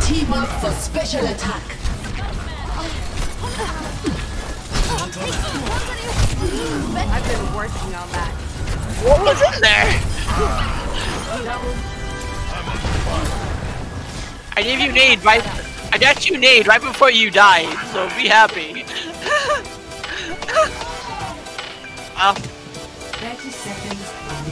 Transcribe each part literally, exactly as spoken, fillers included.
Team up for special attack. I've been working on that. What was in there? I gave you nade right. I got you nade right before you died, so be happy. Well. thirty seconds.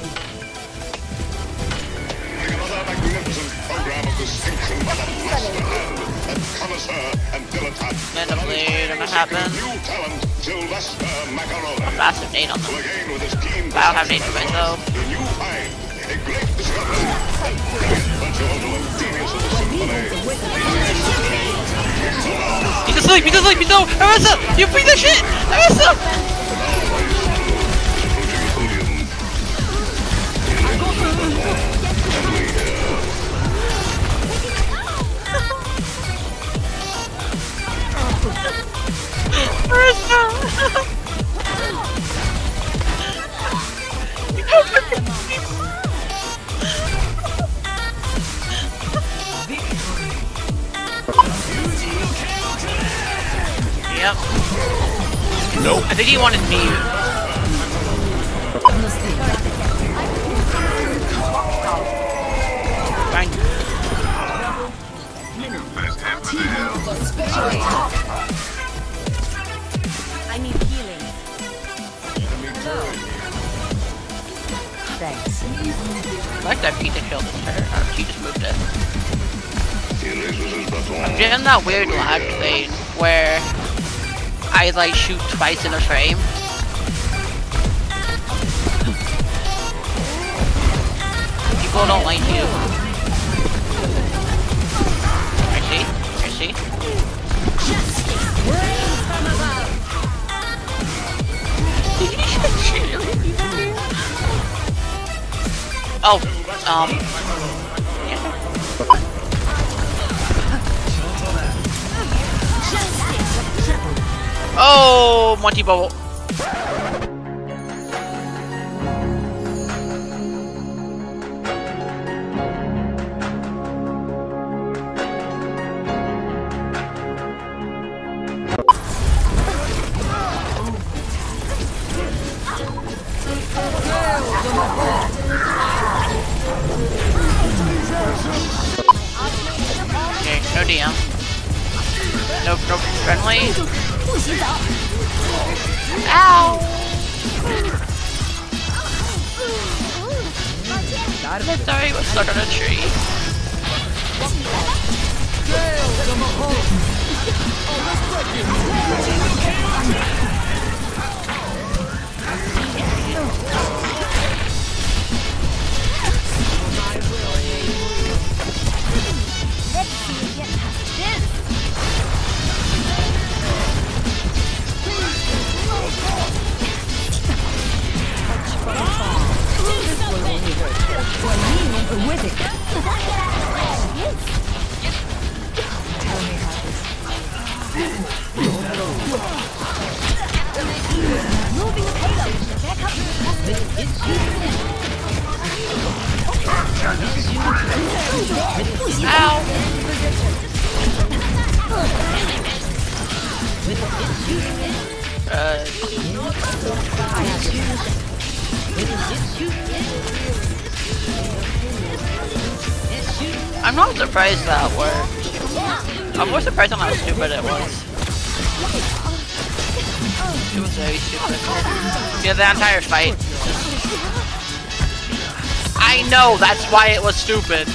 Another magnificent program of distinction by the master hand and connoisseur and dilettante. End of blade, gonna happen. New talent, Sylvester Macaroni. Massive nade on them. Will again with his keen I don't have nade for myself. the new find, a great discovery, and brilliant bunch of ultimate genius of the symphony. He's asleep, he's asleep, he's no! Arisa! You piece of shit! Arisa! Yep. Nope. I think he wanted me. Fine. I need healing. Thanks. I like that Pizza killed her. Or she just moved it. I'm getting that weird lag thing where I like shoot twice in a frame. People don't like you. I see. I see. Oh, um. Oh, Monty Bubble. Okay, no D M. No, no friendly. Ow! I'm sorry, I was stuck on a tree. Let's see you get past this. Moving the payload. Back up to the Ow! Uh, I'm not surprised that worked. I'm more surprised on how stupid it was. It was very stupid. Yeah, the entire fight. I know, that's why it was stupid.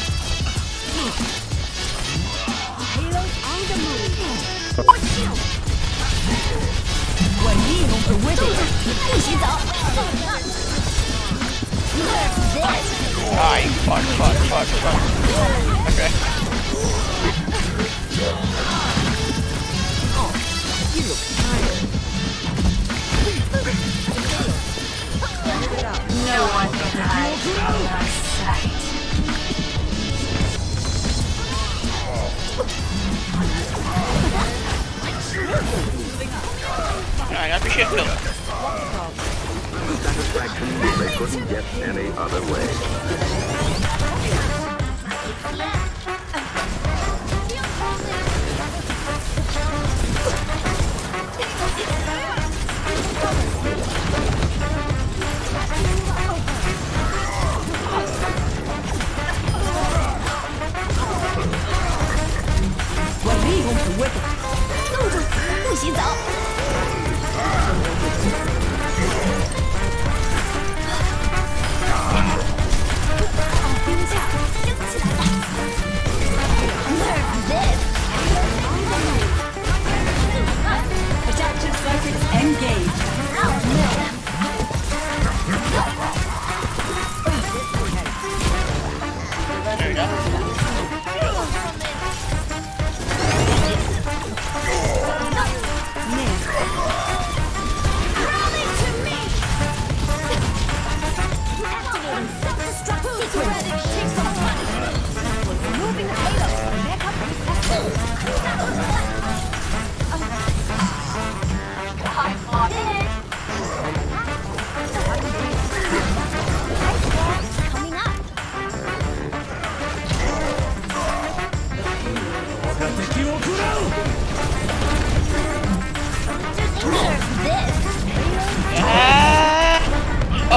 Ay, fuck, fuck, fuck, fuck. Okay. No one can hide from our sight. I appreciate it. Satisfaction they couldn't get any other way.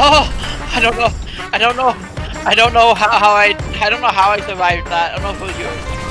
Oh, I don't know. I don't know. I don't know how, how I. I don't know how I survived that. I don't know if it was you.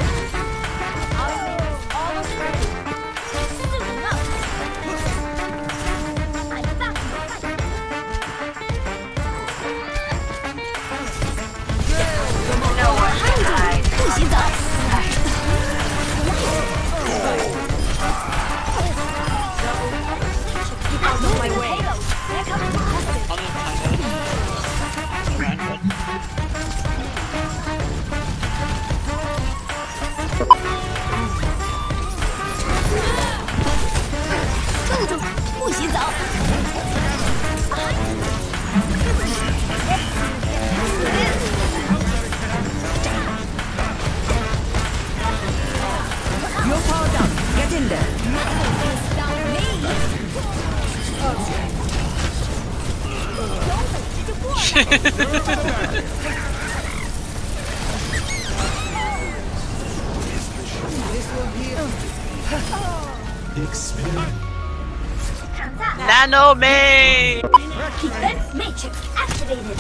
Nano me! Defense matrix activated.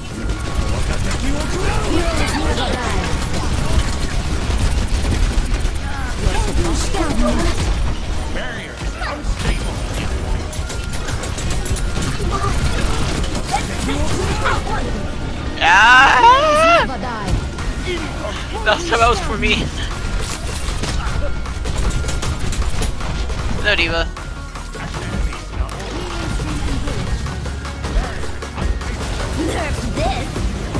Ah! That's that was for me. No diva. Nerf this.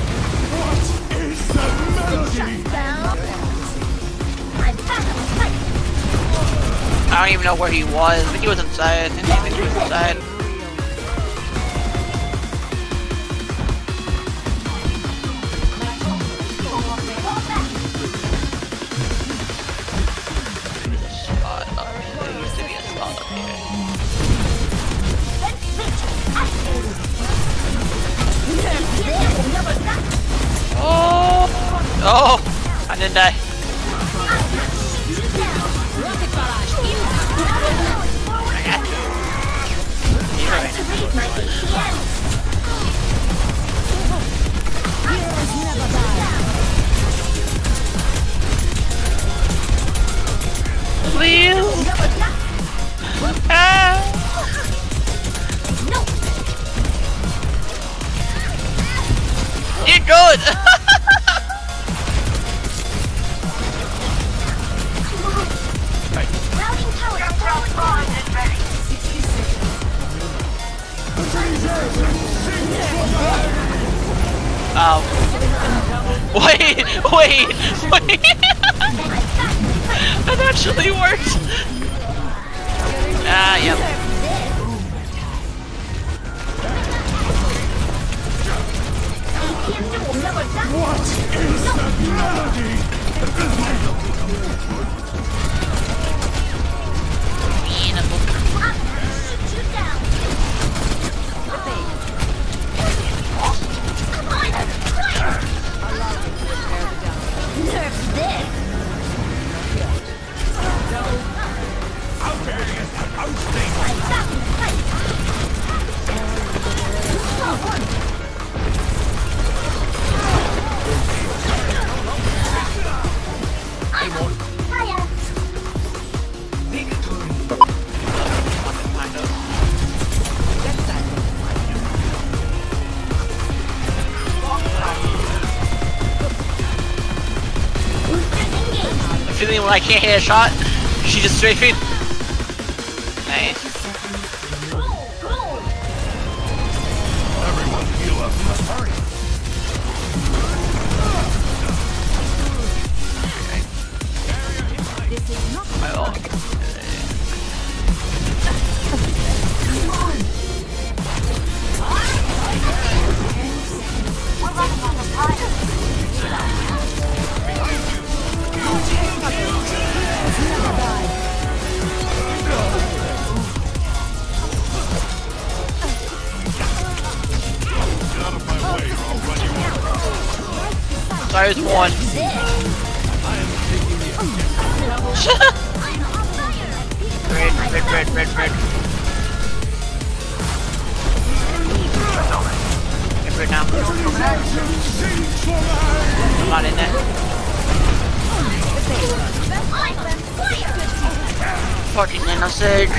I don't even know where he was. I think he was inside. I think he was inside. There's a spot up here. There used to be a spot up here. Oh! Oh! I didn't die. Please! Ah! You're good! Um. Wait, wait, wait. That actually worked. Ah, yep. What is that melody? Feeling when I can't hit a shot, she just strafing. Nice. Everyone heal up. Hurry. My ult. There's one. Red, red, red, red, red. right now. I'm not in it. Fucking innocent.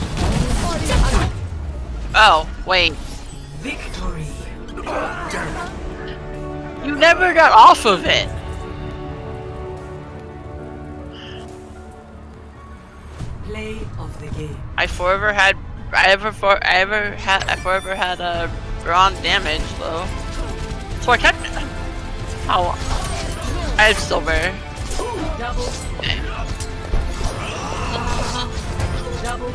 Oh, wait. Victory. You never got off of it. Play of the game. I forever had, I ever for, I ever had, I forever had a drawn damage though. So I kept it. Oh, I have silver. Double. Okay. Double.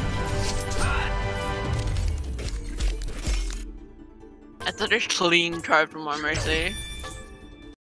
I thought there's clean card from One Mercy.